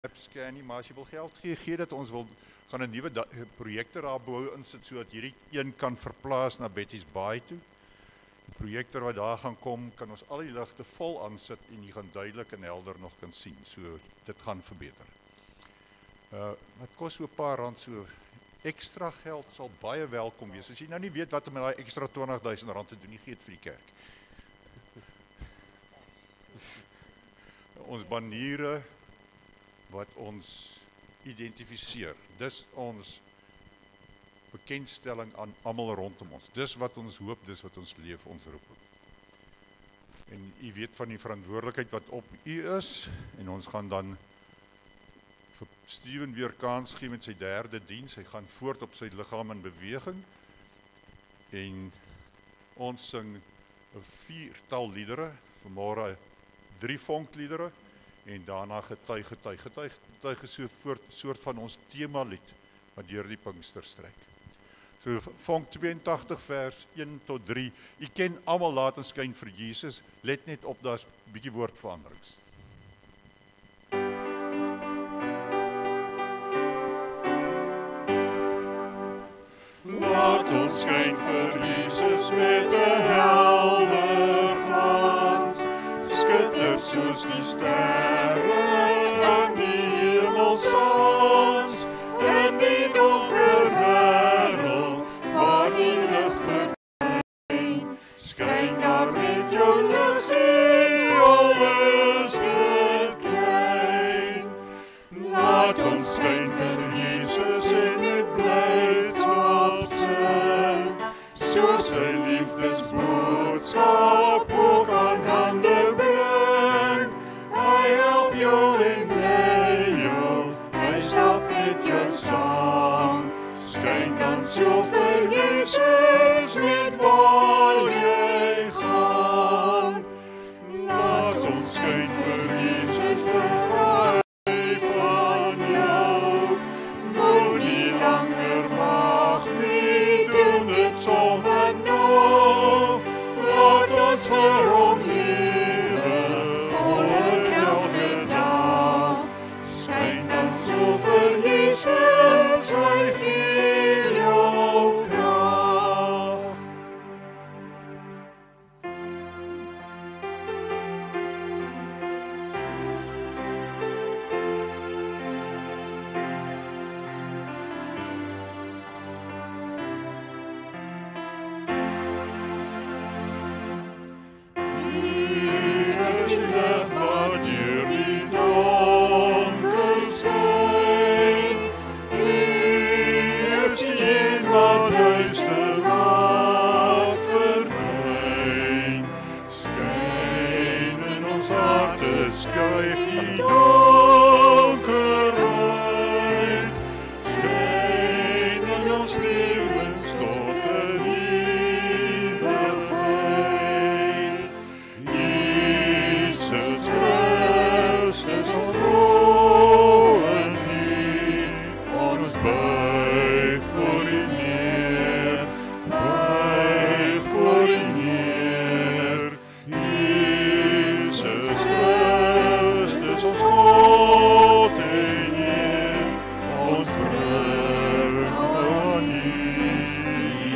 Scan nie, maar as jy wil geld gee dat ons gaan 'n nuwe projektor daar insit sodat hierdie een kan verplaas na Betty's Baai toe. Die projektor wat daar gaan kom, kan ons al die ligte vol aansit en jy gaan duidelik en helder nog kan sien. So dit gaan verbeter. Wat kos so 'n paar rand, so ekstra geld sal baie welkom wees. As jy nou nie weet wat om met daai ekstra R20,000 te doen, nie gee dit vir die kerk. Ons baniere wat ons identifiseer. Dis ons bekendstelling aan almal rondom ons. Dis wat ons hoop, dis wat ons leef, ons roep. En u weet van die verantwoordelikheid wat op u is, en ons gaan dan vir Steven weer kans gee met sy 3de diens. Hy gaan voort op sy liggaam in beweging. En ons sing 'n 4-tal liedere, vanmôre 3 vonkliedere, en daarna getuig is so 'n soort van ons temalied wat deur die Pinkster strek. So vonk 82 vers 1 tot 3. U ken almal laat ons skyn vir Jesus. Let net op, daar's 'n bietjie woordveranderings. Laat ons skyn vir Jesus met 'n helder glans, skitter soos die sterre in die hemelsaals, in die donker wêreld waar die lig verdwyn. Skyn daar met jou liggie, alles te klein. Laat ons skyn vir Jesus en met blydskap sing, soos sy liefdesboodskap ook aan ander bring. Hy help jou en lei jou, hy stap met jou saam. Skyn dan so vir Jesus met waar jy gaan. Laat ons skyn vir Jesus en vry van jou. Moenie langer wag nie, doen dit sommer nou. Laat ons vir hom lewe, volop elke dag. Skyn dan so vir Jesus, hy gee jou krag. Is die lig wat deur die donker skyn. Is die een wat duister laat verdwyn. Skyn in ons harte, skuif die donker uit. Skyn in ons lewens tot 'n ewigheid. Jesus Christus, ons trouw in U, ons buig voor U neer, buig voor U neer. Jesus Christus, ons God en Heer, ons bring aan U die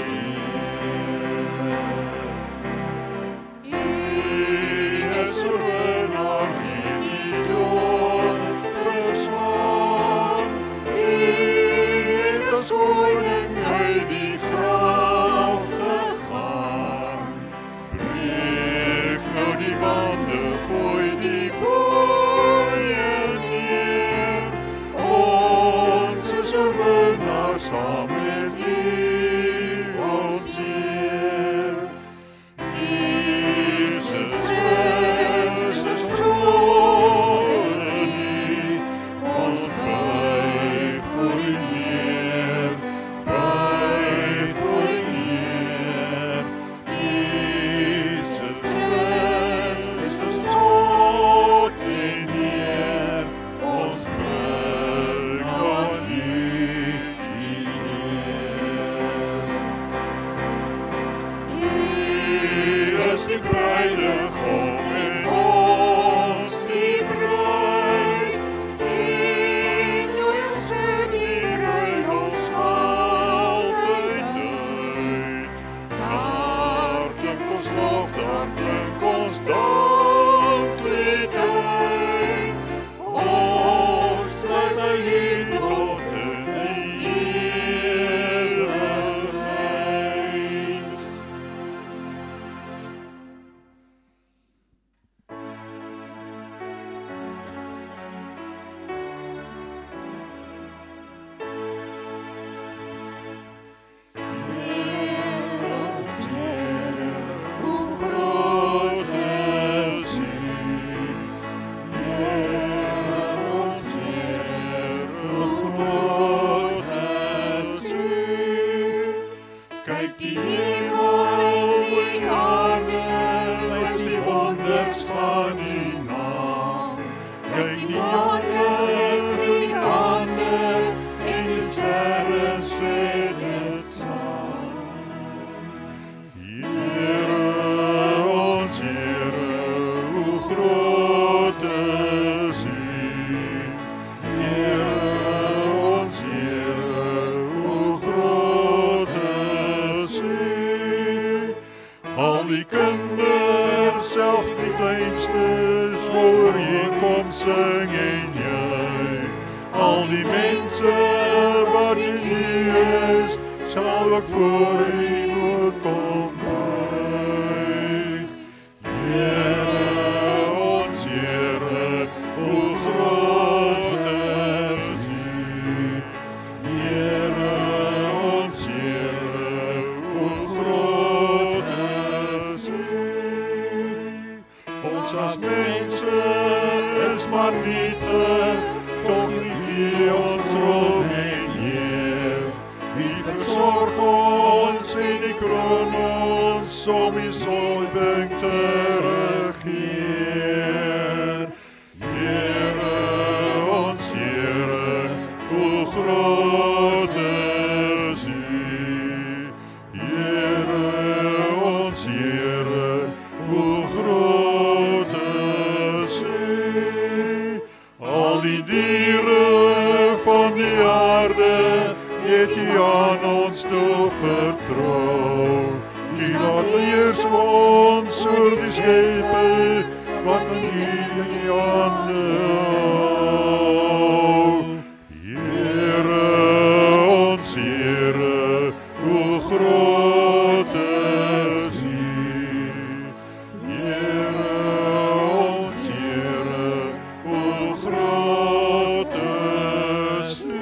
eer. U is oorwinnaar, het die dood verslaan. U het as koning uit die graf gegaan. Breek nou die bande, gooi die boeie neer. Ons is oorwinnaar, saam met U, ons Heer. Jesus Christus, trouw in U, ons buig voor U neer, buig voor U neer. Jesus Christus, ons God en Heer, ons bring aan U die eer. die mense wat in U is, sal ek voor U moet kom buig. Here, ons Here, hoe groot is U. Here, ons Here, hoe groot is U. Ons as mense is maar nietig, toch lief U ons droom en Heer. U versorg ons en U kroon ons om U salwing te regeer. Here, ons Here, hoe groot is U. Here, ons Here, hoe groot is U. Al die diere van die aarde het U aan ons toe vertrou. U laat heers ons oor die skepe wat in U hande hou. Here, ons Here, hoe groot is U. Here, ons Here, hoe groot is U.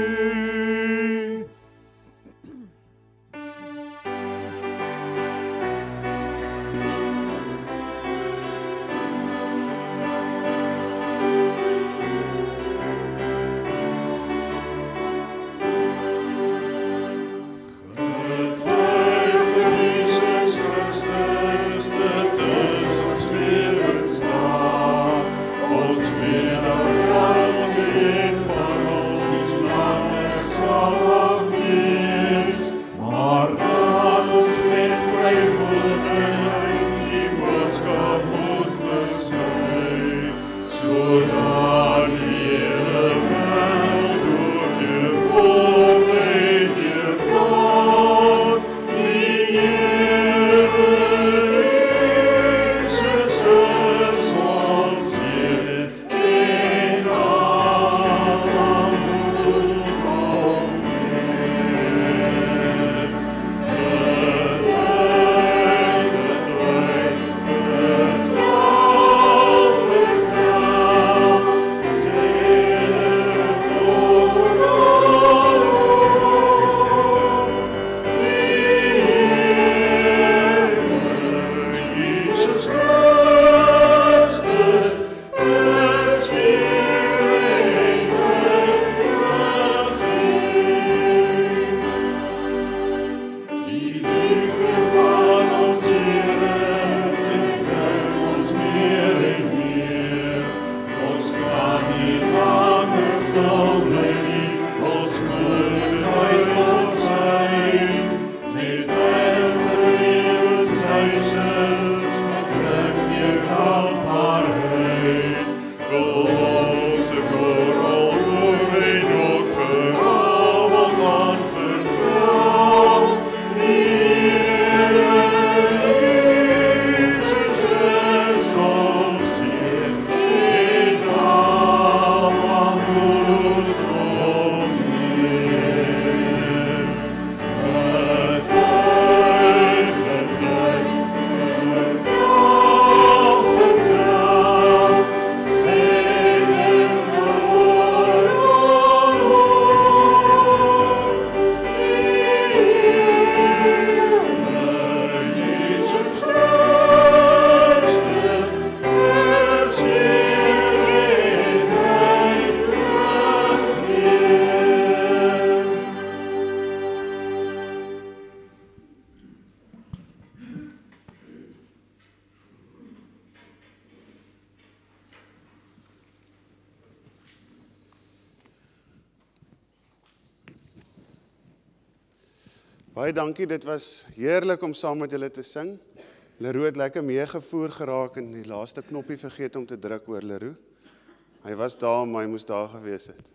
Baie dankie, dit was heerlik om saam met julle te sing. Leroux het lekker meegevoer geraak en die laaste knoppie vergeet om te druk oor Leroux. Hy was daar, maar hy moes daar gewees het.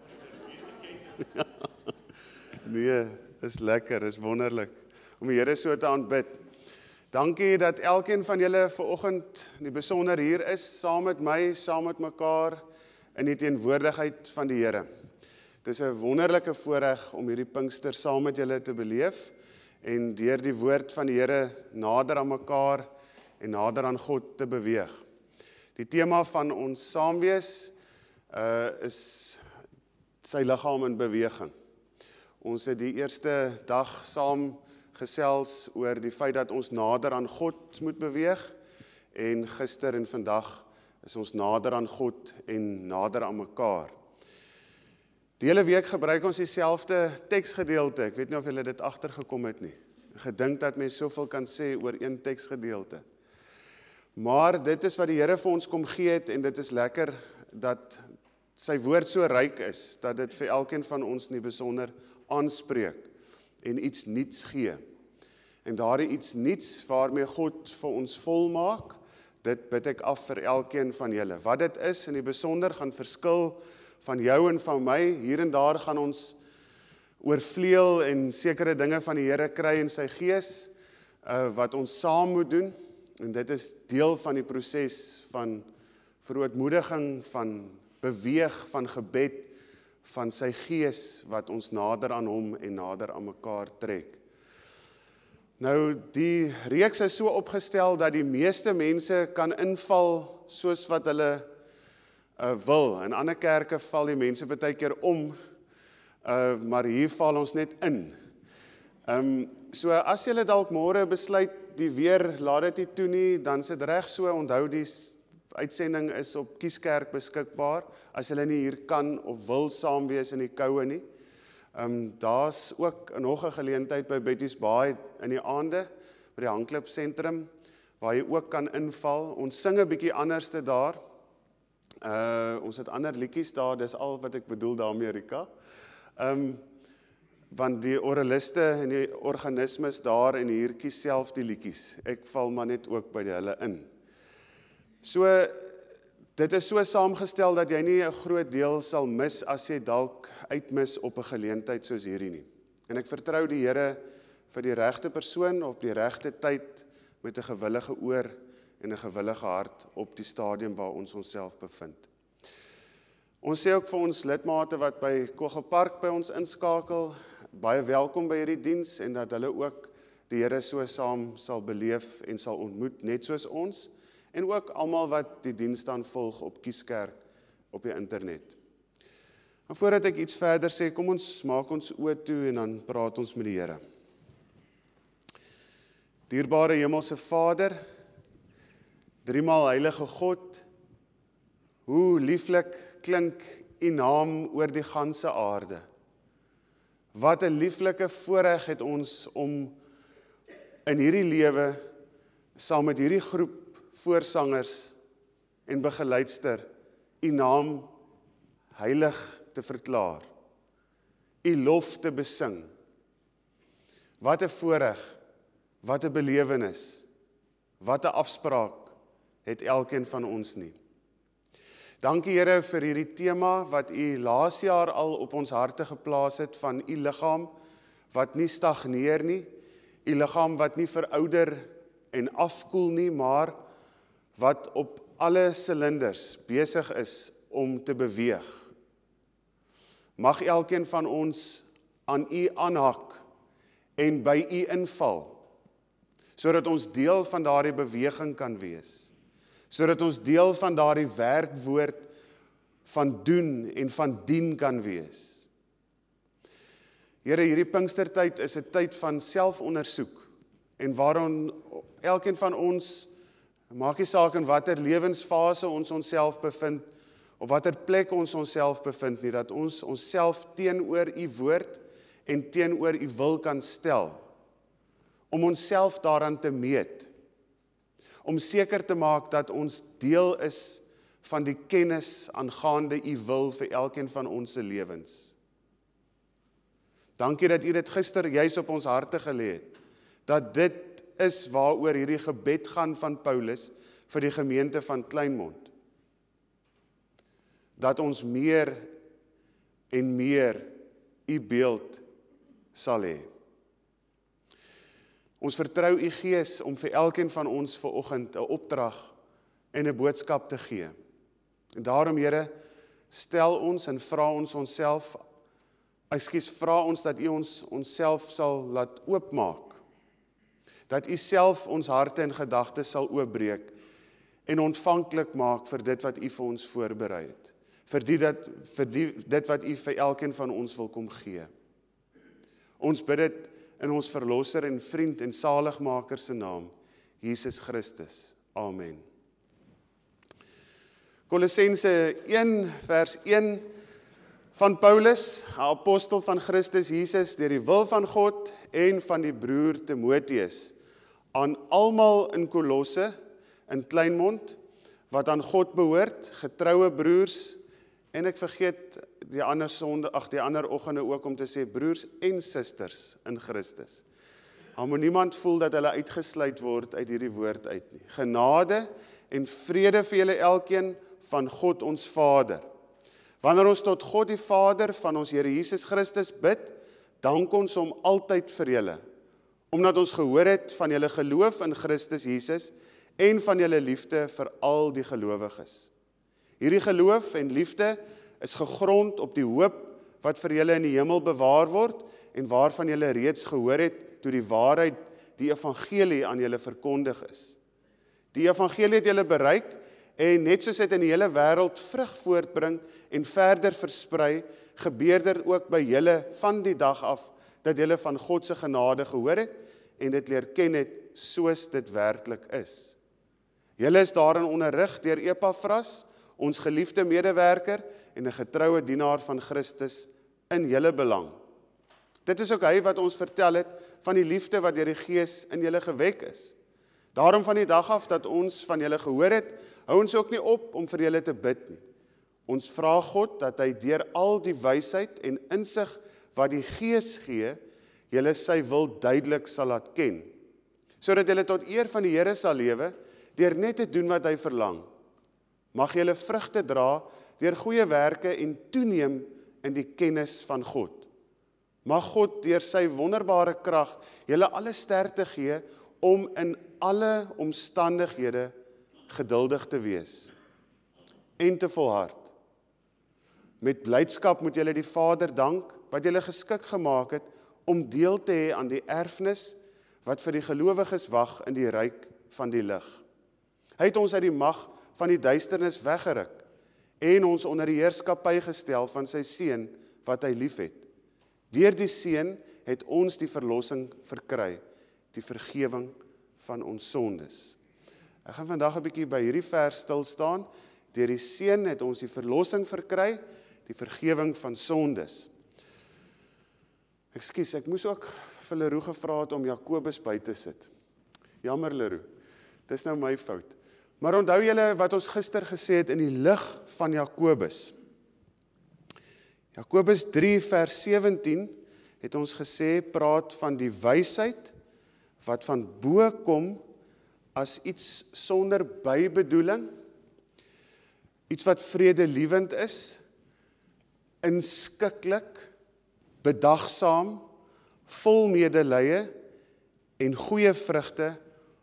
Nee, is lekker, is wonderlik om die Here so te aanbid. Dankie dat elkeen van julle vanoggend in die besonder hier is, saam met my, saam met mekaar, in die teenwoordigheid van die Here. Dit is 'n wonderlike voorreg om hierdie Pinkster saam met julle te beleef en deur die woord van die Here nader aan mekaar en nader aan God te beweeg. Die tema van ons saamwees is sy liggaam in beweging. Ons het die eerste dag saam gesels oor die feit dat ons nader aan God moet beweeg en gister en vandag is ons nader aan God en nader aan mekaar. Die hele week gebruik ons dieselfde teksgedeelte. Ek weet nie of julle dit agtergekom het nie. Gedink dat mens soveel kan sê oor een teksgedeelte. Maar dit is wat die Here vir ons kom gee het en dit is lekker dat sy woord so ryk is, dat dit vir elkeen van ons nie besonder aanspreek en iets nuuts gee. En daardie iets nuuts waarmee God vir ons volmaak, dit bid ek af vir elkeen van julle. Wat dit is in die besonder gaan verskil van jou en van my. Hier en daar gaan ons oorvleuel en sekere dinge van die Here kry in sy gees, wat ons saam moet doen. En dit is deel van die proses van verootmoediging, van beweeg, van gebed, van sy gees wat ons nader aan hom en nader aan mekaar trek. Nou, die reeks is so opgestel dat die meeste mense kan inval soos wat hulle wil. In ander kerke val die mense baie keer om, maar hier val ons net in. So as julle dalk môre besluit die weer laat dit nie toe nie, dan is dit reg so. Onthou die uitsending is op Kieskerk beskikbaar, as julle nie hier kan of wil saam wees in die koue nie. Daar's ook nog 'n geleentheid by Betty's Baai in die aande, by die Hangklip sentrum, waar jy ook kan inval. Ons sing 'n bietjie anderste daar. Ons het ander liedjies daar, dis al wat ek bedoel daarmee, Rika. Want die oraliste en die organismes daar en hier kies self die liedjies. Ek val maar net ook by hulle in. So, dit is so saamgestel dat jy nie 'n groot deel sal mis as jy dalk uitmis op 'n geleentheid soos hierdie nie. En ek vertrou die Here vir die regte persoon op die regte tyd met 'n gewillige oor en 'n gewillige hart op die stadium waar ons onsself bevind. Ons sê ook vir ons lidmate wat by Kogelpark by ons inskakel, baie welkom by hierdie diens en dat hulle ook die Here so saam sal beleef en sal ontmoet, net soos ons, en ook almal wat die diens dan volg op Kieskerk op die internet. En voordat ek iets verder sê, kom ons maak ons oë toe en dan praat ons met die Here. Dierbare Hemelse Vader, driemaal heilige God, hoe lieflik klink U naam oor die ganse aarde. Wat 'n lieflike voorreg het ons om in hierdie lewe saam met hierdie groep voorsangers en begeleidster U naam heilig te verklaar, U lof te besing. Wat 'n voorreg, wat 'n belewenis, wat 'n afspraak het elkeen van ons nie. Dankie Here vir hierdie tema wat U laas jaar al op ons harte geplaas het van U liggaam wat nie stagneer nie, U liggaam wat nie verouder en afkoel nie, maar wat op alle silinders besig is om te beweeg. Mag elkeen van ons aan U aanhak en by U inval, sodat ons deel van daardie beweging kan wees, sodat ons deel van daardie werkwoord van doen en van dien kan wees. Here, hierdie Pinkstertyd is 'n tyd van selfondersoek en waarin elkeen van ons, maak nie saak in watter lewensfase ons onsself bevind of watter plek ons onsself bevind nie, dat ons onsself teenoor U woord en teenoor U wil kan stel, om onsself daaraan te meet, om seker te maak dat ons deel is van die kennis aangaande U wil vir elkeen van ons se lewens. Dankie dat U dit gister juis op ons harte gelê het, dat dit is waaroor hierdie gebed gaan van Paulus vir die gemeente van Kleinmond. Dat ons meer en meer U beeld sal hê. Ons vertrou U Gees om vir elkeen van ons vanoggend 'n opdrag en 'n boodskap te gee. En daarom, Here, stel ons en vra ons onsself vra ons dat U onsself sal laat oopmaak. Dat U self ons harte en gedagtes sal oopbreek en ontvanklik maak vir dit wat U vir ons voorberei het. Vir dit wat U vir elkeen van ons wil kom gee. Ons bid dit in ons verlosser en vriend en saligmaker se naam, Jesus Christus. Amen. Kolossense 1 vers 1 van Paulus, apostel van Christus Jesus, deur die wil van God en van die broer Timoteus, aan almal in Kolosse, in Kleinmond, wat aan God behoort, getroue broers, en ek vergeet die ander oggende ook om te sê broers en susters in Christus. Daar moet niemand voel dat hulle uitgesluit word uit hierdie woord uit nie. Genade en vrede vir julle elkeen van God ons Vader. Wanneer ons tot God die Vader van ons Here Jesus Christus bid, dank ons hom altyd vir julle, omdat ons gehoor het van julle geloof in Christus Jesus en van julle liefde vir al die gelowiges. Hierdie geloof en liefde is gegrond op die hoop wat vir julle in die hemel bewaar word en waarvan julle reeds gehoor het toe die waarheid, die evangelie aan julle verkondig is. Die evangelie het julle bereik en net soos dit in die hele wêreld vrug voortbring en verder versprei, gebeur dit ook by julle van die dag af dat julle van God se genade gehoor het en dit leer ken het soos dit werklik is. Julle is daarin onderrig deur Epafras, ons geliefde medewerker en 'n getroue dienaar van Christus in julle belang. Dit is ook hy wat ons vertel het van die liefde wat deur die Gees in julle gewek is. Daarom van die dag af dat ons van julle gehoor het, hou ons ook nie op om vir julle te bid nie. Ons vra God dat hy deur al die wysheid en insig wat die Gees gee, julle sy wil duidelik sal laat ken, sodat julle tot eer van die Here sal lewe, deur net te doen wat hy verlang. Mag julle vrugte dra deur goeie werke en toeneem in die kennis van God. Mag God deur sy wonderbare krag julle alle sterkte gee om in alle omstandighede geduldig te wees en te volhard. Met blydskap moet julle die Vader dank wat julle geskik gemaak het om deel te hê aan die erfenis wat vir die gelowiges wag in die ryk van die lig. Hy het ons uit die mag van die duisternis weggeruk en ons onder die heerskappy gestel van sy seun wat hy liefhet. Deur die seun het ons die verlossing verkry, die vergewing van ons sondes. Ek gaan vandag 'n bietjie by hierdie vers stil staan. Deur die seun het ons die verlossing verkry, die vergewing van sondes. Ekskuus, ek moes ook vir Leroe gevra het om Jakobus by te sit. Jammer Leroe, dis nou my fout. Maar onthou julle wat ons gister gesê het in die lig van Jakobus. Jakobus 3 vers 17 het ons gesê, praat van die wysheid wat van bo kom as iets sonder bybedoeling, iets wat vredelievend is, inskikkelik, bedagsaam, vol medelee en goeie vrugte,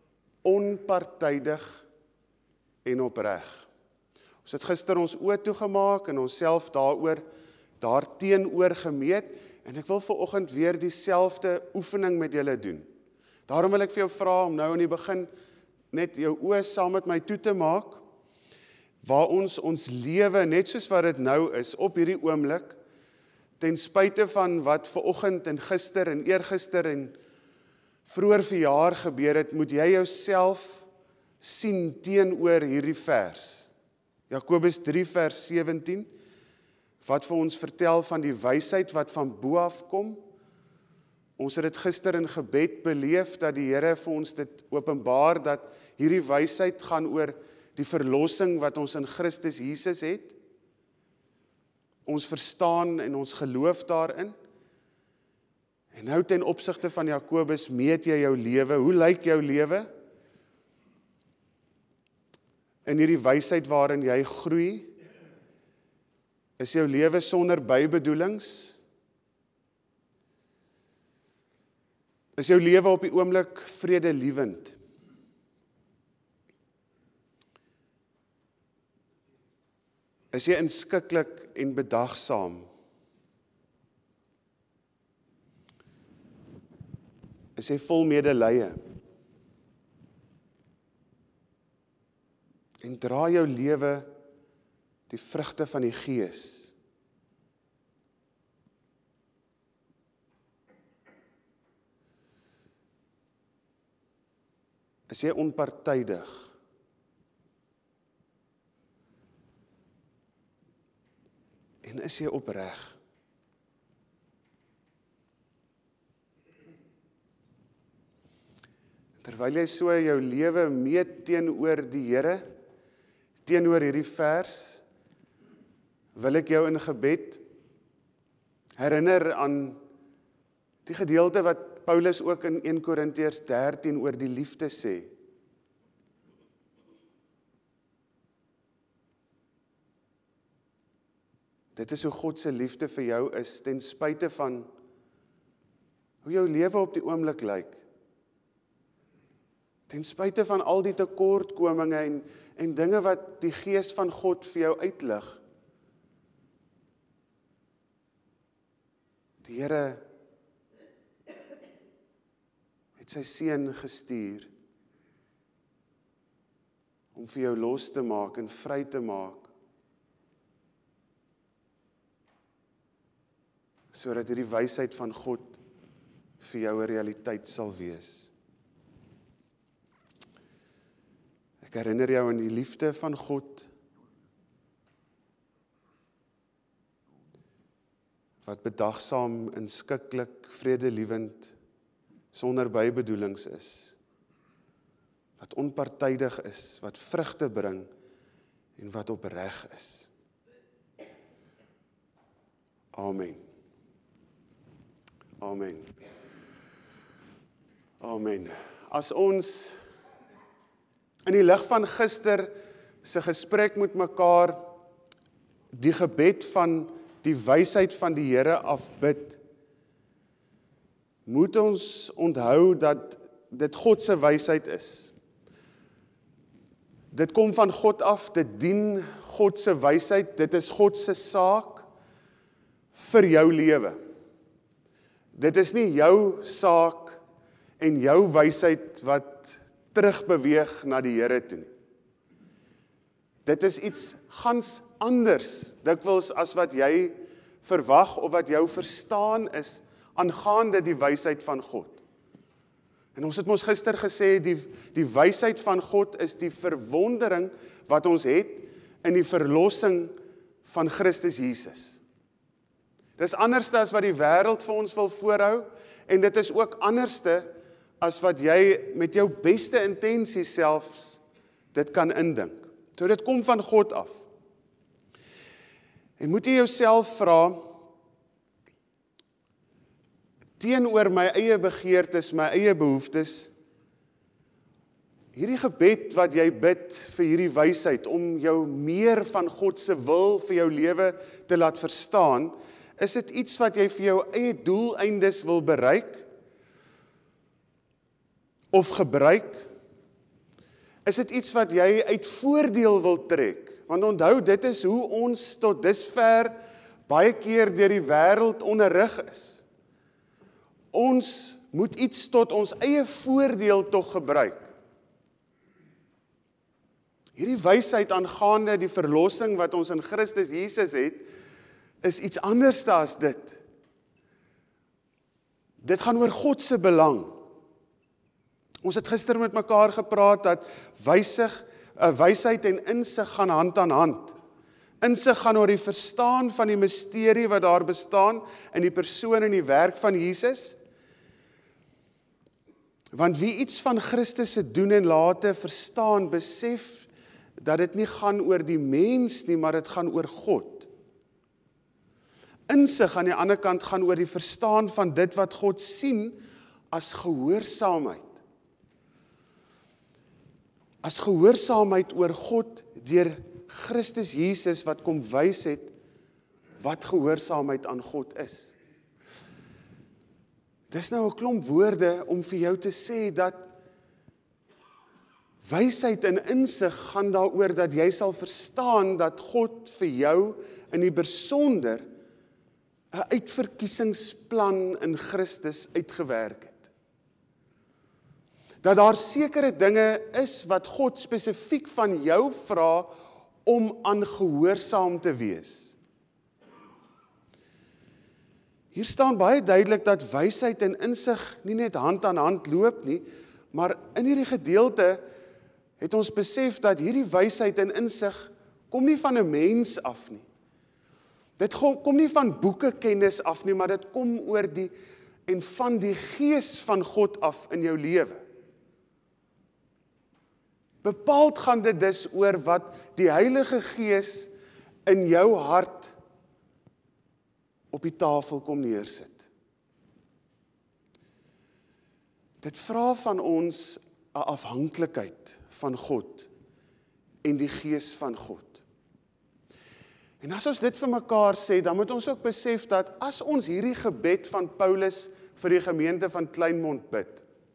onpartydig en opreg. Ons het gister ons oë toegemaak en onsself daarteenoor gemeet en ek wil vanoggend weer dieselfde oefening met julle doen. Daarom wil ek vir jou vra om nou in die begin net jou oë saam met my toe te maak, waar ons lewe net soos wat dit nou is op hierdie oomblik, ten spyte van wat vanoggend en gister en eergister en vroeër verjaar gebeur het, moet jy jouself sien teenoor hierdie vers. Jakobus 3 vers 17, wat vir ons vertel van die wysheid wat van bo af kom. Ons het dit gister in gebed beleef, dat die Here vir ons dit openbaar, dat hierdie wysheid gaan oor die verlossing wat ons in Christus Jesus het. Ons verstaan en ons geloof daarin. En nou ten opsigte van Jakobus meet jy jou lewe. Hoe lyk jou lewe? In hierdie wysheid waarin jy groei, is jou lewe sonder bybedoelings? Is jou lewe op die oomblik vredelievend? Is jy inskikkelik en bedagsaam? Is jy vol medelee? En dra jou lewe die vrugte van die Gees? Is jy onpartydig? En is jy opreg? Terwyl jy so jou lewe meet teenoor die Here, teenoor hierdie vers, wil ek jou in gebed herinner aan die gedeelte wat Paulus ook in 1 Korintiërs 13 oor die liefde sê. Dit is hoe God se liefde vir jou is, ten spyte van hoe jou lewe op die oomblik lyk. Ten spyte van al die tekortkominge en dinge wat die Gees van God vir jou uitlig. Die Here het sy seun gestuur om vir jou los te maak en vry te maak, sodat hierdie wysheid van God vir jou 'n realiteit sal wees. Ek herinner jou aan die liefde van God, wat bedagsaam, inskikkelik, vredelievend, sonder bybedoelings is, wat onpartydig is, wat vrugte bring en wat opreg is. Amen. Amen. Amen. As ons in die lig van gister se gesprek met mekaar die gebed van die wysheid van die Here afbid, moet ons onthou dat dit God se wysheid is. Dit kom van God af, dit dien God se wysheid, dit is God se saak vir jou lewe. Dit is nie jou saak en jou wysheid wat terugbeweeg na die Here toe nie. Dit is iets gans anders, dikwels as wat jy verwag of wat jou verstaan is aangaande die wysheid van God. En ons het mos gister gesê, die wysheid van God is die verwondering wat ons het in die verlossing van Christus Jesus. Dis anderste as wat die wêreld vir ons wil voorhou, en dit is ook anderste as wat jy met jou beste intensies selfs dit kan indink. So dit kom van God af. En moet jy jouself vra, teenoor my eie begeertes, my eie behoeftes, hierdie gebed wat jy bid vir hierdie wysheid, om jou meer van God se wil vir jou lewe te laat verstaan, is dit iets wat jy vir jou eie doeleindes wil bereik, of gebruik? Is dit iets wat jy uit voordeel wil trek? Want onthou, dit is hoe ons tot dusver baie keer deur die wêreld onderrig is. Ons moet iets tot ons eie voordeel tog gebruik. Hierdie wysheid aangaande die verlossing wat ons in Christus Jesus het, is iets anders as dit. Dit gaan oor God se belang. Ons het gister met mekaar gepraat dat wysheid en insig gaan hand aan hand. Insig gaan oor die verstaan van die misterie wat daar bestaan in die persoon en die werk van Jesus. Want wie iets van Christus se doen en late verstaan, besef dat dit nie gaan oor die mens nie, maar dit gaan oor God. Insig aan die ander kant gaan oor die verstaan van dit wat God sien as gehoorsaamheid. As gehoorsaamheid oor God deur Christus Jesus wat kom wys het wat gehoorsaamheid aan God is. Dis nou 'n klomp woorde om vir jou te sê dat wysheid en insig gaan daaroor dat jy sal verstaan dat God vir jou in die besonder 'n uitverkiesingsplan in Christus uitgewerk het. dat daar sekere dinge is wat God spesifiek van jou vra om aan gehoorsaam te wees. Hier staan baie duidelik dat wysheid en insig nie net hand aan hand loop nie, maar in hierdie gedeelte het ons besef dat hierdie wysheid en insig kom nie van 'n mens af nie. Dit kom nie van boekekennis af nie, maar dit kom oor en van die Gees van God af in jou lewe. Bepaald gaan dit dus oor wat die Heilige Gees in jou hart op die tafel kom neersit. Dit vra van ons 'n afhanklikheid van God en die Gees van God. En as ons dit vir mekaar sê, dan moet ons ook besef dat as ons hierdie gebed van Paulus vir die gemeente van Kleinmond bid,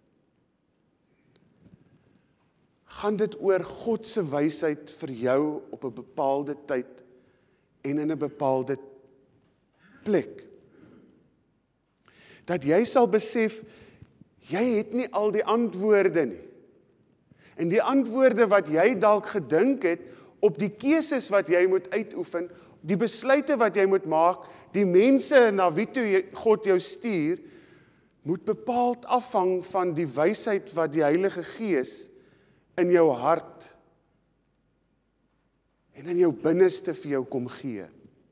gaan dit oor God se wysheid vir jou op 'n bepaalde tyd en in 'n bepaalde plek. Dat jy sal besef, jy het nie al die antwoorde nie. En die antwoorde wat jy dalk gedink het, op die keuses wat jy moet uitoefen, die besluite wat jy moet maak, die mense na wie toe God jou stuur, moet bepaald afhang van die wysheid wat die Heilige Gees in jou hart en in jou binneste vir jou kom gee.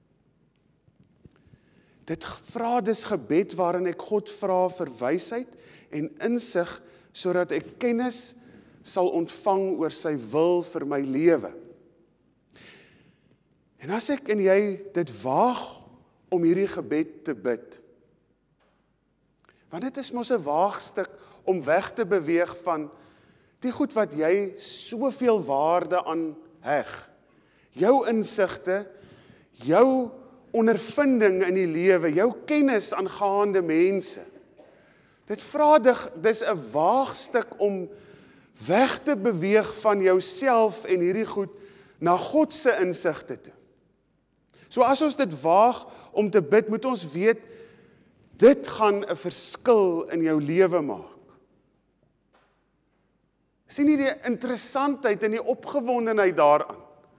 Dit vra dus gebed waarin ek God vra vir wysheid en insig, sodat ek kennis sal ontvang oor sy wil vir my lewe. En as ek en jy dit waag om hierdie gebed te bid, want dit is mos 'n waagstuk om weg te beweeg van die goed wat jy soveel waarde aan heg, jou insigte, jou ondervinding in die lewe, jou kennis aangaande mense. Dit vra dis 'n waagstuk om weg te beweeg van jouself en hierdie goed na God se insigte toe. So as ons dit waag om te bid, moet ons weet, dit gaan 'n verskil in jou lewe maak. Sien nie die interessantheid en die opgewondenheid daaraan.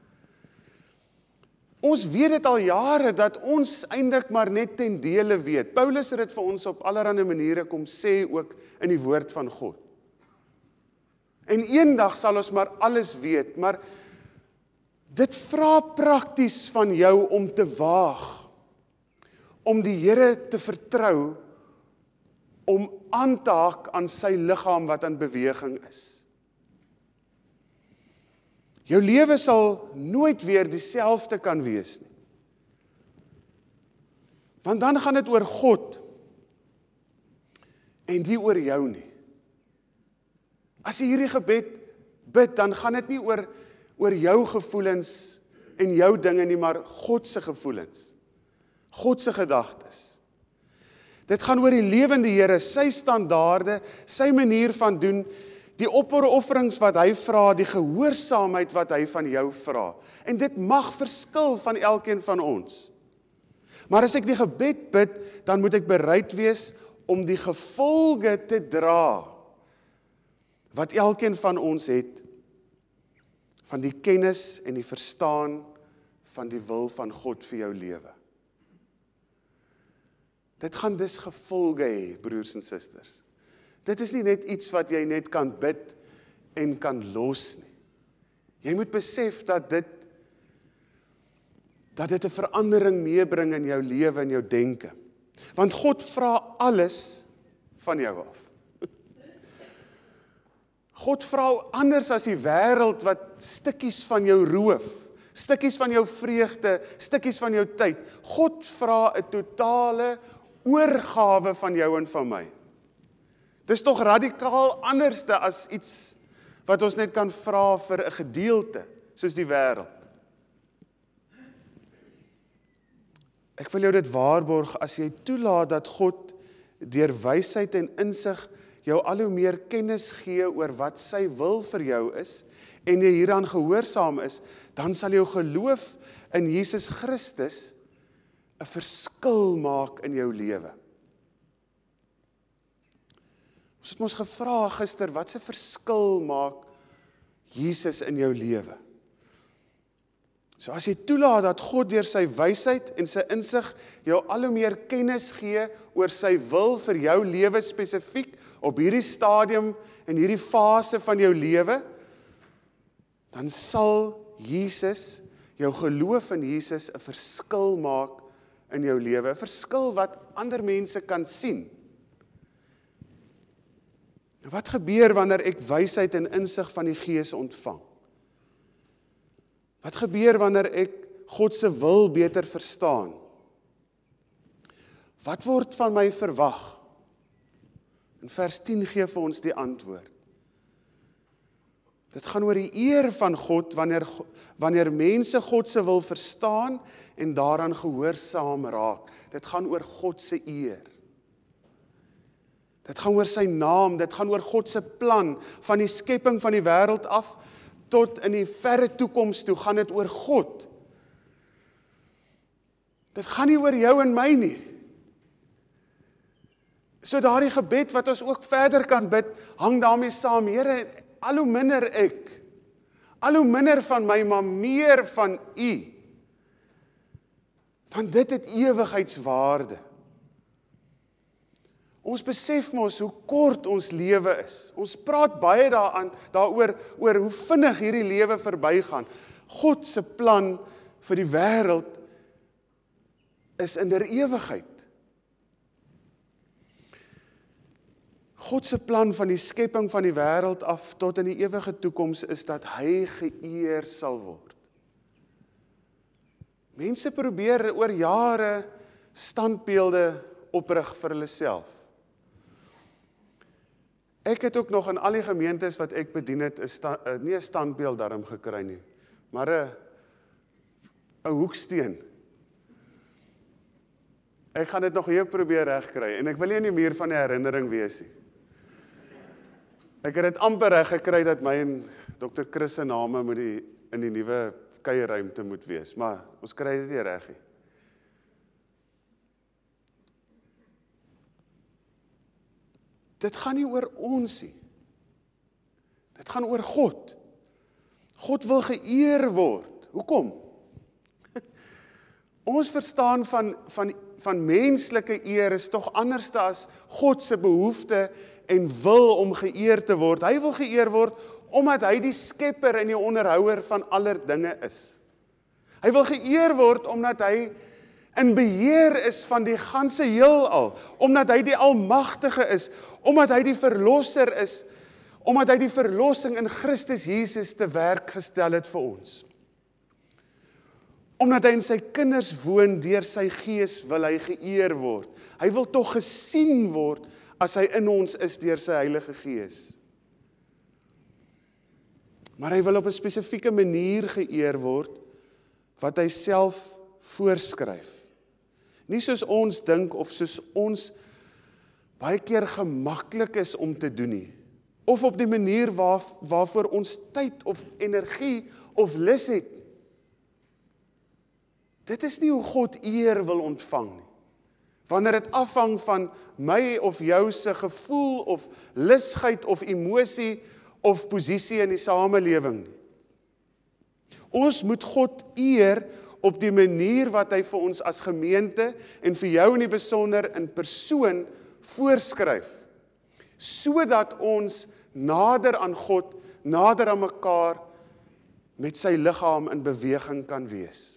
Ons weet dit al jare, dat ons eintlik maar net ten dele weet. Paulus het dit vir ons op allerlei maniere kom sê ook in die woord van God. En eendag sal ons maar alles weet, maar dit vra prakties van jou om te waag, om die Here te vertrou, om aan te haak aan sy liggaam wat in beweging is. Jou lewe sal nooit weer dieselfde kan wees nie. Want dan gaan dit oor God en nie oor jou nie. As jy hierdie gebed bid, dan gaan dit nie oor jou gevoelens en jou dinge nie, maar God se gevoelens, God se gedagtes. Dit gaan oor die lewende Here, sy standaarde, sy manier van doen, die offerings wat hy vra, die gehoorsaamheid wat hy van jou vra. En dit mag verskil van elkeen van ons. Maar as ek die gebed bid, dan moet ek bereid wees om die gevolge te dra wat elkeen van ons het, van die kennis en die verstaan van die wil van God vir jou lewe. Dit gaan dus gevolge hê, broers en susters. Dit is nie net iets wat jy net kan bid en kan los nie. Jy moet besef dat dit 'n verandering meebring in jou lewe en jou denke. Want God vra alles van jou af. God vra anders as die wêreld wat stukkies van jou roof, stukkies van jou vreugde, stukkies van jou tyd. God vra 'n totale oorgawe van jou en van my. Dis tog radikaal anderste as iets wat ons net kan vra vir 'n gedeelte, soos die wêreld. Ek wil jou dit waarborg, as jy toelaat dat God deur wysheid en insig jou al hoe meer kennis gee oor wat sy wil vir jou is, en jy hieraan gehoorsaam is, dan sal jou geloof in Jesus Christus 'n verskil maak in jou lewe. Ons het ons gevra gister, wat 'n verskil maak Jesus in jou lewe? So as jy toelaat dat God deur sy wysheid en sy insig jou al hoe meer kennis gee oor sy wil vir jou lewe spesifiek op hierdie stadium en hierdie fase van jou lewe, dan sal Jesus, jou geloof in Jesus, 'n verskil maak in jou lewe, 'n verskil wat ander mense kan sien. Wat gebeur wanneer ek wysheid en insig van die Gees ontvang? Wat gebeur wanneer ek God se wil beter verstaan? Wat word van my verwag? In vers 10 gee vir ons die antwoord. Dit gaan oor die eer van God wanneer mense God se wil verstaan en daaraan gehoorsaam raak. Dit gaan oor God se eer. Dit gaan oor sy naam, dit gaan oor God se plan van die skepping van die wêreld af tot in die verre toekoms toe gaan dit oor God. Dit gaan nie oor jou en my nie. So daardie gebed wat ons ook verder kan bid, hang daarmee saam. Here, al hoe minder ek, al hoe minder van my, maar meer van U. Want dit het ewigheidswaarde. Ons besef mos hoe kort ons lewe is. Ons praat baie daaroor hoe vinnig hierdie lewe verbygaan. God se plan vir die wêreld is in der ewigheid. God se plan van die skepping van die wêreld af tot in die ewige toekoms is dat hy geëer sal word. Mense probeer oor jare standbeelde oprig vir hulle self. Ek het ook nog in al die gemeentes wat ek bedien het, nie 'n standbeeld daarom gekry nie, maar 'n hoeksteen. Ek gaan dit nog hier probeer regkry en ek wil nie in die muur van die herinnering wees nie. Ek het dit amper reg gekry dat my en Dr. Chris se name in die nuwe kuierruimte moet wees, maar ons kry dit nie reg nie. Dit gaan nie oor ons nie. Dit gaan oor God. God wil geëer word. Hoekom? Ons verstaan van menslike eer is tog anders as God se behoefte en wil om geëer te word. Hy wil geëer word omdat hy die skepper en die onderhouer van aller dinge is. Hy wil geëer word omdat hy in beheer is van die ganse heelal, omdat hy die almagtige is, omdat hy die verlosser is, omdat hy die verlossing in Christus Jesus te werk gestel het vir ons. Omdat hy in sy kinders woon, deur sy Gees wil hy geëer word. Hy wil tog gesien word as hy in ons is deur sy Heilige Gees. Maar hy wil op 'n spesifieke manier geëer word, wat hy self voorskryf. Nie soos ons dink of soos ons baie keer gemaklik is om te doen nie. Of op die manier waarvoor ons tyd of energie of lus het. Dit is nie hoe God eer wil ontvang nie. Wanneer dit afhang van my of jou se gevoel of lusheid of emosie of posisie in die samelewing nie. Ons moet God eer op die manier wat hy vir ons as gemeente en vir jou in die besonder in persoon voorskryf, sodat ons nader aan God, nader aan mekaar met sy liggaam in beweging kan wees.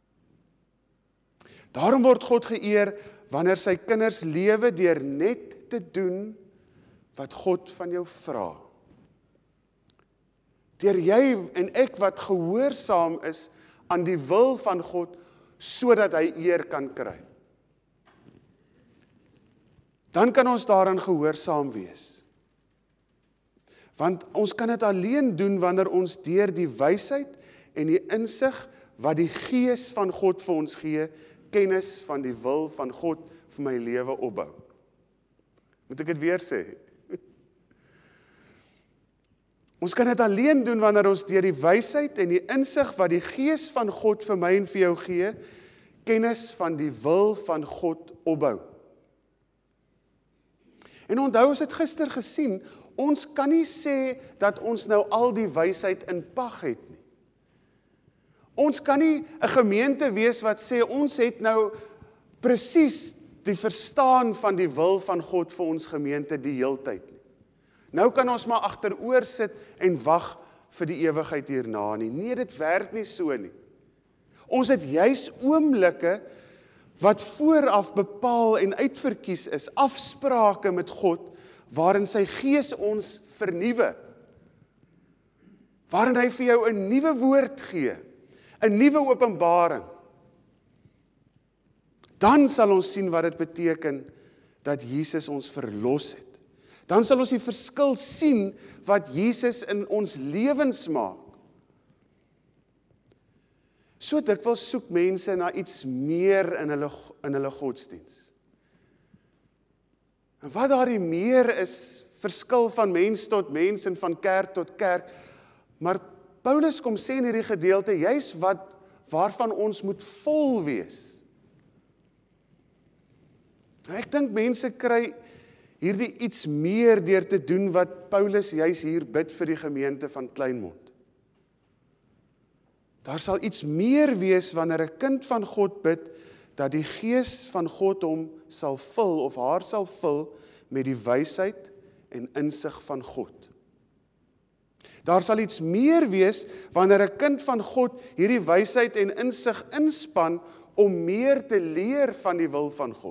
Daarom word God geëer wanneer sy kinders lewe deur net te doen wat God van jou vra. Deur jy en ek wat gehoorsaam is aan die wil van God, sodat hy eer kan kry. Dan kan ons daaraan gehoorsaam wees. Want ons kan dit alleen doen wanneer ons deur die wysheid en die insig wat die Gees van God vir ons gee, kennis van die wil van God vir my lewe opbou. Moet ek dit weer sê? Ons kan dit alleen doen wanneer ons deur die wysheid en die insig wat die Gees van God vir my en vir jou gee, kennis van die wil van God opbou. En onthou, ons het gister gesien, ons kan nie sê dat ons nou al die wysheid in pag het nie. Ons kan nie 'n gemeente wees wat sê, ons het nou presies die verstaan van die wil van God vir ons gemeente die heeltyd nie. Nou kan ons maar agteroor sit en wag vir die ewigheid hierna nie. Nee, dit werk nie so nie. Ons het juis oomblikke wat vooraf bepaal en uitverkies is, afsprake met God, waarin sy Gees ons vernuwe, waarin hy vir jou 'n nuwe woord gee, 'n nuwe openbaring. Dan sal ons sien wat dit beteken dat Jesus ons verlos het. Dan sal ons die verskil sien wat Jesus in ons lewens maak. So dikwels soek mense na iets meer in hulle godsdiens. En wat daardie meer is, verskil van mens tot mens en van kerk tot kerk. Maar Paulus kom sê in hierdie gedeelte, juis waarvan ons moet vol wees. Ek dink mense kry hierdie iets meer deur te doen wat Paulus juis hier bid vir die gemeente van Kleinmond. Daar sal iets meer wees wanneer 'n kind van God bid, dat die Gees van God hom sal vul of haar sal vul met die wysheid en insig van God. Daar sal iets meer wees wanneer 'n kind van God hierdie wysheid en insig inspann om meer te leer van die wil van God.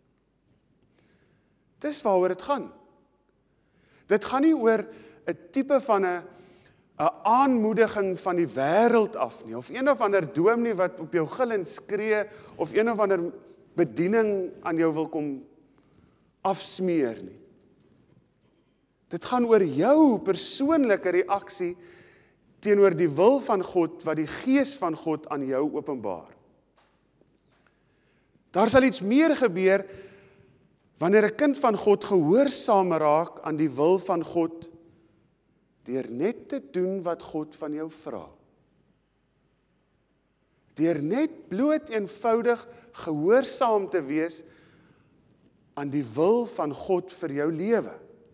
Dis waaroor dit gaan. Dit gaan nie oor 'n tipe van 'n aanmoediging van die wêreld af nie, of een of ander dominee wat op jou gil en skree, of een of ander bediening aan jou wil kom afsmeer nie. Dit gaan oor jou persoonlike reaksie teenoor die wil van God, wat die Gees van God aan jou openbaar. Daar sal iets meer gebeur, wanneer 'n kind van God gehoorsaam raak aan die wil van God, deur net te doen wat God van jou vra. Deur net bloot eenvoudig gehoorsaam te wees aan die wil van God vir jou lewe.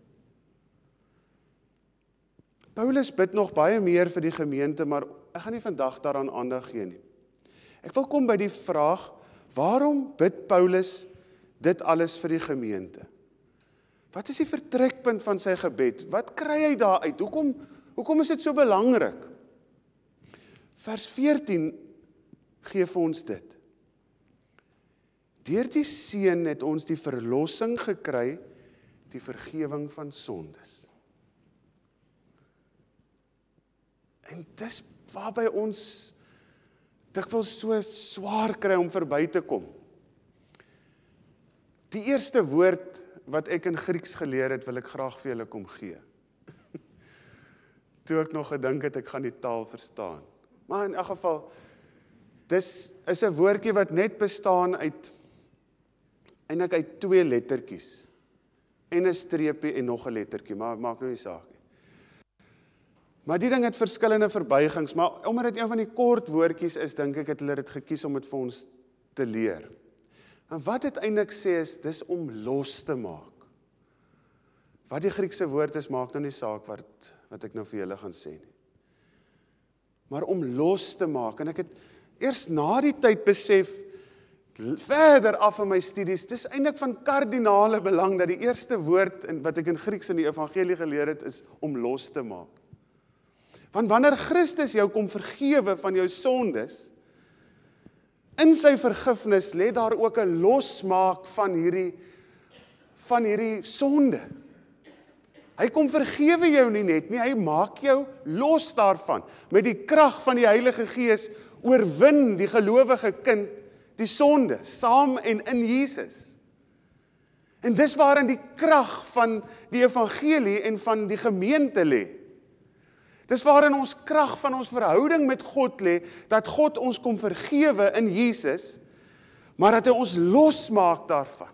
Paulus bid nog baie meer vir die gemeente, maar ek gaan nie vandag daaraan aandag gee nie. Ek wil kom by die vraag, waarom bid Paulus dit alles vir die gemeente? Wat is die vertrekpunt van sy gebed? Wat kry hy daar uit? Hoekom is dit so belangrik? Vers 14 gee vir ons dit. Deur die Seun het ons die verlossing gekry, die vergewing van sondes. En dis waarby ons dikwels so swaar kry om verby te kom. Die eerste woord wat ek in Grieks geleer het, wil ek graag vir julle kom gee. Toe ek nog gedink het, ek gaan die taal verstaan. Maar in elk geval, dis is 'n woordjie wat net bestaan uit, eintlik uit 2 lettertjies, en 'n streepie en nog 'n lettertjie, maar maak nou nie saak nie. Maar die ding het verskillende verbuigings, maar omdat dit een van die kort woordjies is, dink ek het hulle dit gekies om dit vir ons te leer. En wat dit eintlik sê is, dis om los te maak. Wat die Griekse woord is, maak nou nie saak wat ek nou vir julle gaan sê nie. Maar om los te maak, en ek het eers na die tyd besef, verder af in my studies, dis eintlik van kardinale belang, dat die eerste woord, wat ek in Grieks in die evangelie geleer het, is om los te maak. Want wanneer Christus jou kom vergewe van jou sondes, in sy vergifnis lê daar ook 'n losmaak van hierdie sonde. Hy kom vergewe jou nie net nie, hy maak jou los daarvan. Met die krag van die Heilige Gees oorwin die gelowige kind die sonde, saam en in Jesus. En dis waarin die krag van die evangelie en van die gemeente lê. Dis waarin ons krag van ons verhouding met God lê, dat God ons kom vergewe in Jesus, maar dat hy ons losmaak daarvan.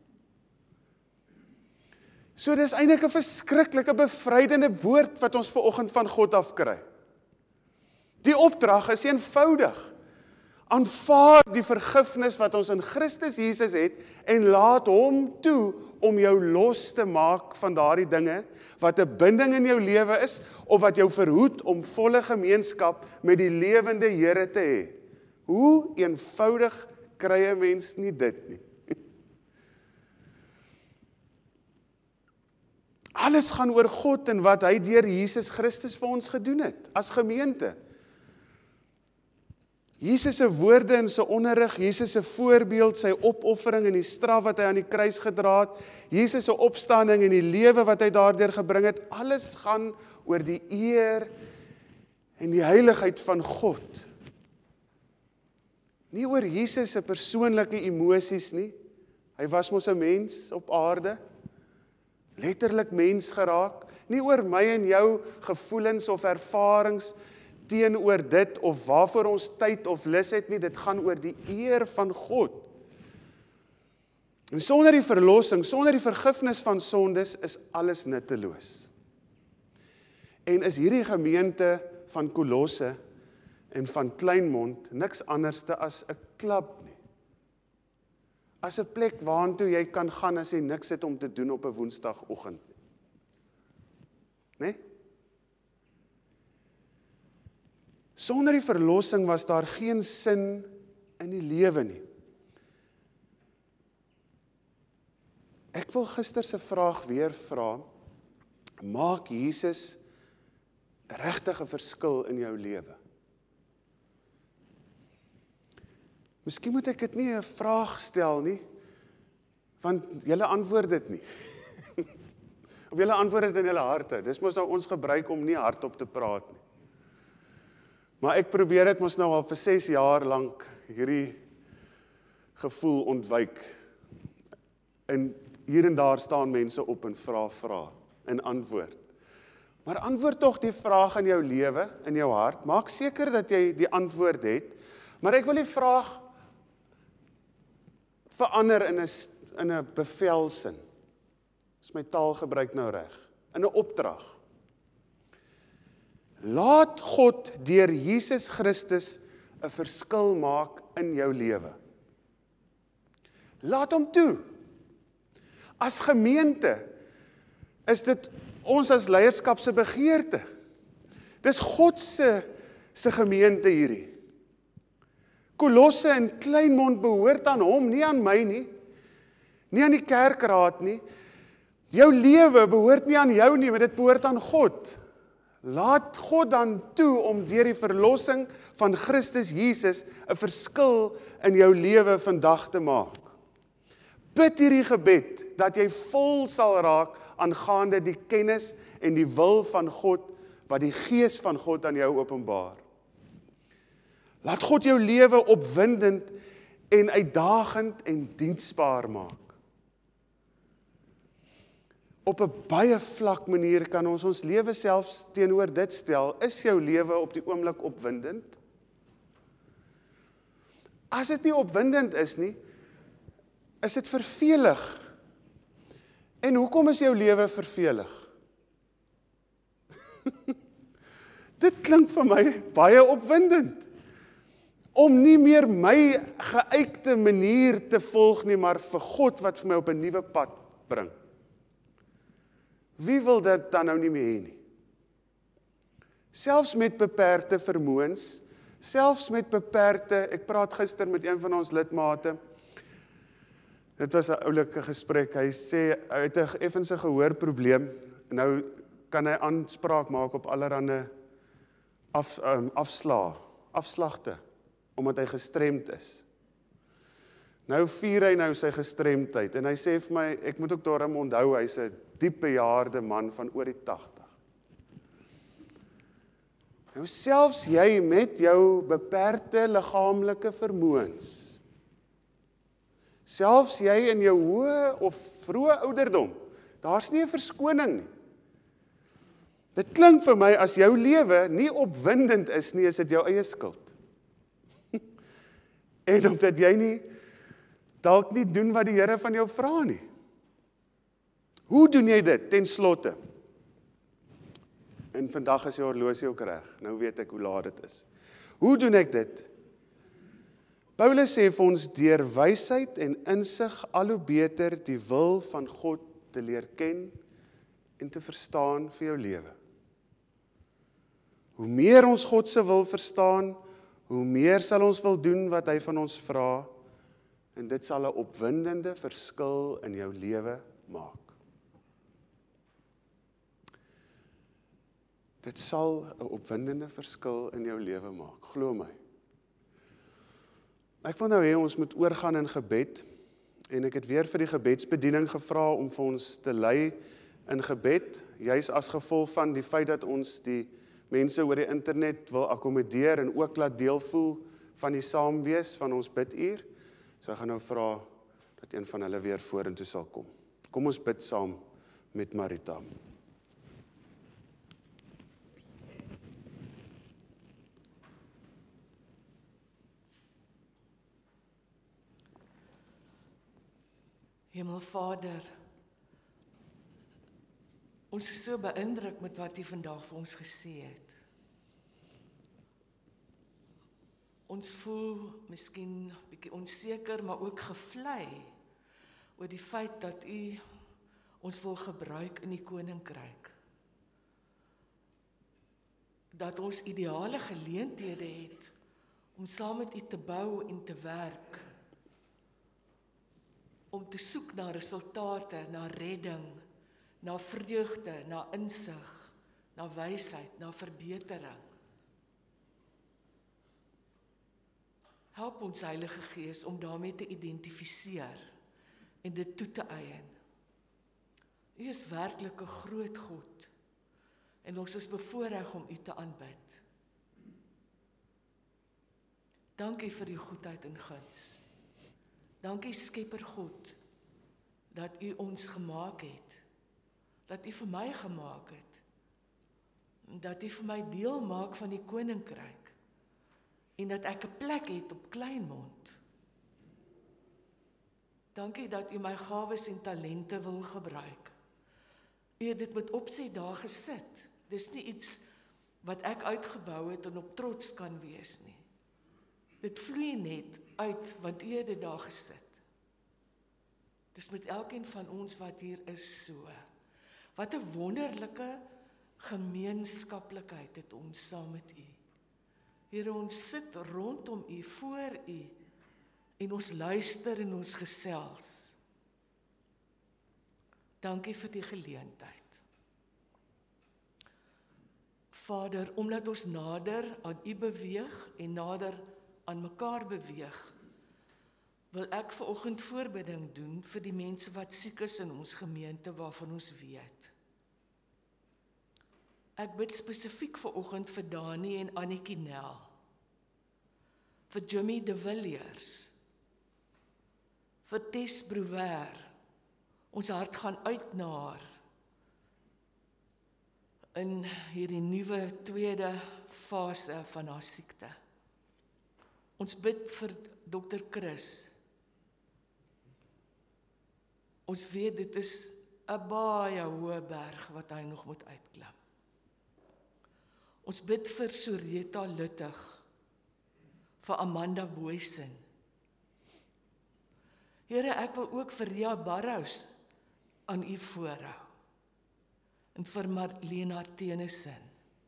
So dis eintlik 'n verskriklike bevrydende woord wat ons vanoggend van God af kry. Die opdrag is eenvoudig. Aanvaar die vergifnis wat ons in Christus Jesus het en laat hom toe om jou los te maak van daardie dinge wat 'n binding in jou lewe is of wat jou verhoed om volle gemeenskap met die lewende Here te hê. Hoe eenvoudig kry 'n mens nie dit nie? Alles gaan oor God en wat hy deur Jesus Christus vir ons gedoen het as gemeente. Jesus se woorde en sy onderrig, Jesus se voorbeeld, sy opoffering en die straf wat hy aan die kruis gedra het, Jesus se opstanding en die lewe wat hy daardeur gebring het, alles gaan oor die eer en die heiligheid van God. Nie oor Jesus se persoonlike emosies nie. Hy was mos 'n mens op aarde, letterlik mens geraak, nie oor my en jou gevoelens of ervarings teenoor dit of waarvoor ons tyd of lus het nie, dit gaan oor die eer van God. En sonder die verlossing, sonder die vergifnis van sondes, is alles nutteloos. En is hierdie gemeente van Kolosse en van Kleinmond niks anderste as 'n klub nie. As 'n plek waartoe jy kan gaan as jy niks het om te doen op 'n woensdagoggend nie. Nee? Sonder die verlossing was daar geen sin in die lewe nie. Ek wil gister se vraag weer vra, maak Jesus regtig 'n verskil in jou lewe? Miskien moet ek dit nie 'n vraag stel nie, want julle antwoord dit nie. Of julle antwoord dit in julle harte. Dis mos nou ons gebruik om nie hardop te praat nie. Maar ek probeer dit mos nou al vir 6 jaar lank hierdie gevoel ontwyk. En hier en daar staan mense op en vra en antwoord. Maar antwoord tog die vraag in jou lewe, in jou hart. Maak seker dat jy die antwoord het. Maar ek wil die vraag verander in 'n bevelsin. Is my taalgebruik nou reg? In 'n opdrag. Laat God deur Jesus Christus 'n verskil maak in jou lewe. Laat hom toe. As gemeente is dit ons as leierskap se begeerte. Dis God se gemeente hierdie. Kolosse en Kleinmond behoort aan hom, nie aan my nie. Nie aan die kerkraad nie. Jou lewe behoort nie aan jou nie, maar dit behoort aan God. Laat God dan toe om deur die verlossing van Christus Jesus 'n verskil in jou lewe vandag te maak. Bid hierdie gebed dat jy vol sal raak aangaande die kennis en die wil van God wat die Gees van God aan jou openbaar. Laat God jou lewe opwindend en uitdagend en diensbaar maak. Op 'n baie vlak manier kan ons lewe selfs teenoor dit stel. Is jou lewe op die oomblik opwindend? As dit nie opwindend is nie, is dit vervelig. En hoekom is jou lewe vervelig? Dit klink vir my baie opwindend. Om nie meer my geëikte manier te volg nie, maar vir God wat vir my op 'n nuwe pad bring. Wie wil dit dan nou nie meer hê nie? Selfs met beperkte vermoëns, selfs met beperkte, ek praat gister met een van ons lidmate, dit was 'n oulike gesprek, hy sê, hy het 'n effense gehoorprobleem, nou kan hy aanspraak maak op allerhande afslagte, omdat hy gestremd is. Nou vier hy nou sy gestremdheid, en hy sê vir my, ek moet ook daarom onthou, hy's 'n diep bejaarde man van oor die 80. Nou selfs jy met jou beperkte liggaamlike vermoëns, selfs jy in jou hoë of vroeë ouderdom, daar's nie 'n verskoning nie. Dit klink vir my, as jou lewe nie opwindend is nie, is dit jou eie skuld. En omdat jy nie dalk nie doen wat die Here van jou vra nie. Hoe doen jy dit ten slotte? En vandag is die horlosie ook reg. Nou weet ek hoe laat dit is. Hoe doen ek dit? Paulus sê vir ons deur wysheid en insig al hoe beter die wil van God te leer ken en te verstaan vir jou lewe. Hoe meer ons God se wil verstaan, hoe meer sal ons wil doen wat hy van ons vra, en dit sal 'n opwindende verskil in jou lewe maak. Dit sal 'n opwindende verskil in jou lewe maak, glo my. Ek wil nou hê ons moet oorgaan in gebed, en ek het weer vir die gebedsbediening gevra om vir ons te lei in gebed, juis as gevolg van die feit dat ons die mense oor die internet wil akkommodeer en ook laat deel voel van die saamwees van ons biduur. So ek gaan nou vra dat een van hulle weer vorentoe sal kom. Kom ons bid saam met Marita. Hemelvader, ons is so beïndruk met wat U vandag vir ons gesê het. Ons voel miskien bietjie onseker, maar ook gevlei oor die feit dat U ons wil gebruik in die koninkryk. Dat ons ideale geleenthede het om saam met U te bou en te werk. Om te soek na resultate, na redding, na vreugde, na insig, na wysheid, na verbetering. Help ons Heilige Gees om daarmee te identifiseer en dit toe te eien. U is werklik 'n groot God en ons is bevoorreg om U te aanbid. Dankie vir U goedheid en guns. Dankie Skepper God, dat U ons gemaak het, dat U vir my gemaak het, dat U vir my deel maak van die koninkryk, en dat ek 'n plek het op Kleinmond. Dankie dat U my gawes en talente wil gebruik. U het dit met opset daar gesit. Dis nie iets wat ek uitgebou het en op trots kan wees nie. Dit vloei net uit, want U het dit daar gesit. Dis met elkeen van ons wat hier is so. Wat 'n wonderlike gemeenskaplikheid het ons saam met U. Here, ons sit rondom U, voor U, en ons luister en ons gesels. Dankie vir die geleentheid. Vader, omdat ons nader aan U beweeg en nader aan mekaar beweeg, wil ek vanoggend voorbidding doen vir die mense wat siek is in ons gemeente waarvan ons weet. Ek bid spesifiek vanoggend vir Dani en Annetjie Nel, vir Jimmy de Villiers, vir Tess Brouwer. Ons hart gaan uit na haar in hierdie nuwe tweede fase van haar siekte. Ons bid vir Dr. Chris. Ons weet dit is 'n baie hoë berg wat hy nog moet uitklim. Ons bid vir Soreta Luttig, vir Amanda Boysen. Here, ek wil ook vir Ria Barrows aan U voorhou, en vir Marlena Tennyson.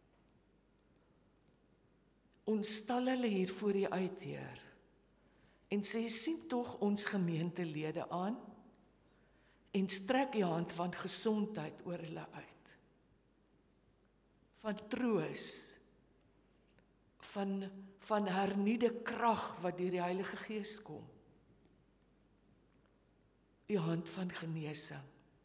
Ons stel hulle hier voor U uit, Heer, en sê, sien tog ons gemeentelede aan, en strek U hand van gesondheid oor hulle uit. Van troos, van hernuide krag wat deur die Heilige Gees kom. U hand van genesing.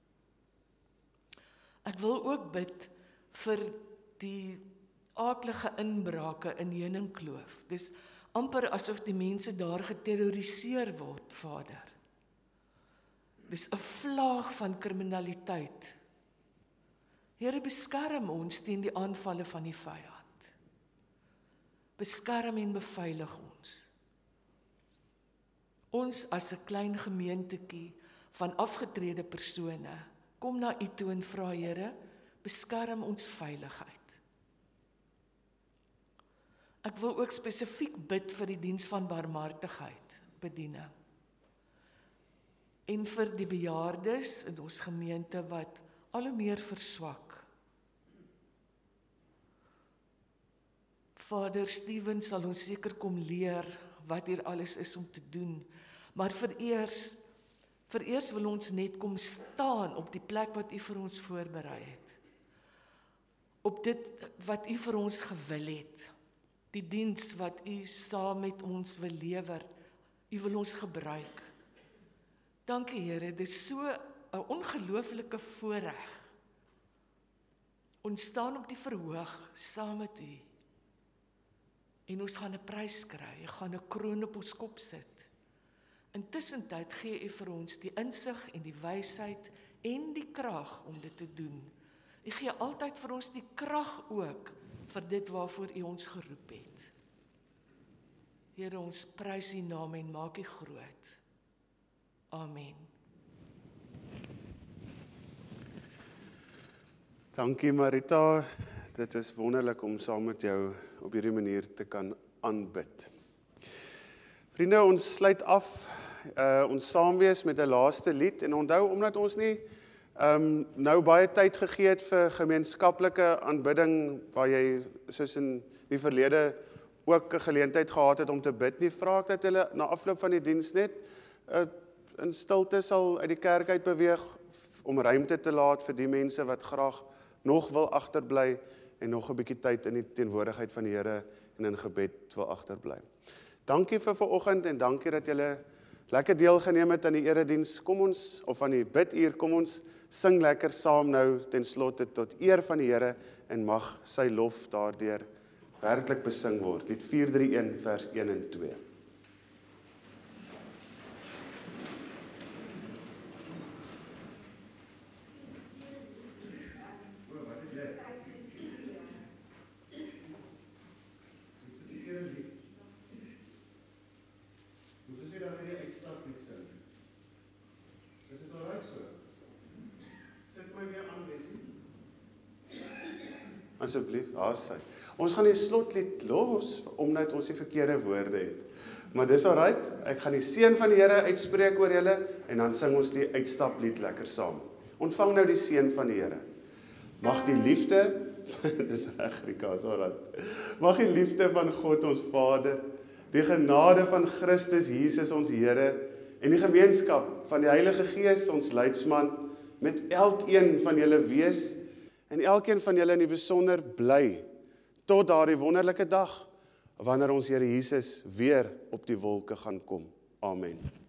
Ek wil ook bid vir die aaklige inbrake in Heuningkloof. Dis amper asof die mense daar geterroriseer word, Vader. Dis 'n vlaag van kriminaliteit. Here, beskerm ons teen die aanvalle van die vyand. Beskerm en beveilig ons. Ons as 'n klein gemeentetjie van afgetrede persone, kom na U toe en vra, Here, beskerm ons veiligheid. Ek wil ook spesifiek bid vir die diens van barmhartigheid, bediening. En vir die bejaardes in ons gemeente wat al hoe meer verswak. Vader Steven sal ons seker kom leer wat hier alles is om te doen, maar vereers wil ons net kom staan op die plek wat U vir ons voorberei het. Op dit wat U vir ons gewil het. Die diens wat U saam met ons wil lewer. U wil ons gebruik. Dankie Here, dit is so 'n ongelooflike voorreg. Ons staan op die verhoog saam met U. En ons gaan 'n prys kry, jy gaan 'n kroon op ons kop sit. Intussentyd gee U vir ons die insig en die wysheid en die krag om dit te doen. U gee altyd vir ons die krag ook vir dit waarvoor U ons geroep het. Here, ons prys U naam en maak U groot. Amen. Dankie Marita, dit is wonderlik om saam met jou op hierdie manier te kan aanbid. Vriende, ons sluit af ons saamwees met 'n laaste lied en onthou, omdat ons nie nou baie tyd gegee het vir gemeenskaplike aanbidding waar jy soos in die verlede ook 'n geleentheid gehad het om te bid nie, vra ek dat hulle na afloop van die diens net in stilte sal uit die kerk uit beweeg om ruimte te laat vir die mense wat graag nog wil agterbly en nog 'n bietjie tyd in die teenwoordigheid van die Here en in gebed wil agterbly. Dankie vir vanoggend en dankie dat julle lekker deelgeneem het aan die erediens. Kom ons, of aan die biduur, kom ons sing lekker saam nou ten slotte tot eer van die Here en mag sy lof daardeur werklik besing word. Lied 431 vers 1 en 2. Asseblief, sy. Ons gaan die slotlied los, omdat ons die verkeerde woorde het. Maar dis alright, ek gaan die seën van die Here uitspreek oor julle, en dan sing ons die uitstaplied lekker saam. Ontvang nou die seën van die Here. Mag die liefde, dis reg Rika, is alright. Mag die liefde van God ons Vader, die genade van Christus Jesus ons Here, en die gemeenskap van die Heilige Gees ons leidsman, met elkeen van julle wees, en elkeen van julle in die besonder bly, tot daardie wonderlike dag, wanneer ons Here Jesus weer op die wolke gaan kom. Amen.